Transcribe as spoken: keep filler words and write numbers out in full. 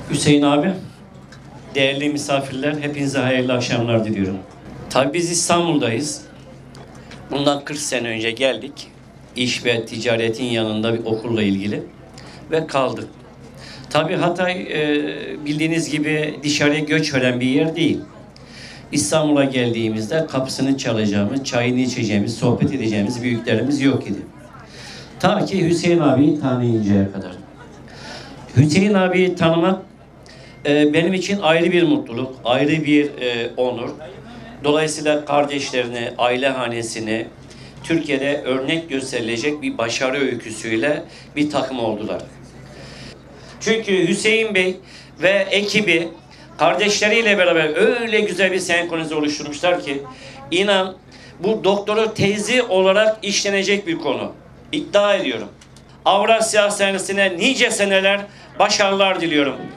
Hüseyin abi, değerli misafirler, hepinize hayırlı akşamlar diliyorum. Tabii biz İstanbul'dayız. Bundan kırk sene önce geldik. İş ve ticaretin yanında bir okulla ilgili ve kaldık. Tabii Hatay e, bildiğiniz gibi dışarıya göç veren bir yer değil. İstanbul'a geldiğimizde kapısını çalacağımız, çayını içeceğimiz, sohbet edeceğimiz büyüklerimiz yok idi. Ta ki Hüseyin abiyi tanıyıncaya kadar. Hüseyin abiyi tanımak e, benim için ayrı bir mutluluk, ayrı bir e, onur. Dolayısıyla kardeşlerini, aile hanesini Türkiye'de örnek gösterilecek bir başarı öyküsüyle bir takım oldular. Çünkü Hüseyin Bey ve ekibi kardeşleriyle beraber öyle güzel bir senkronize oluşturmuşlar ki inan bu doktora tezi olarak işlenecek bir konu. İddia ediyorum. Avrasya Hastanesi'ne nice seneler başarılar diliyorum.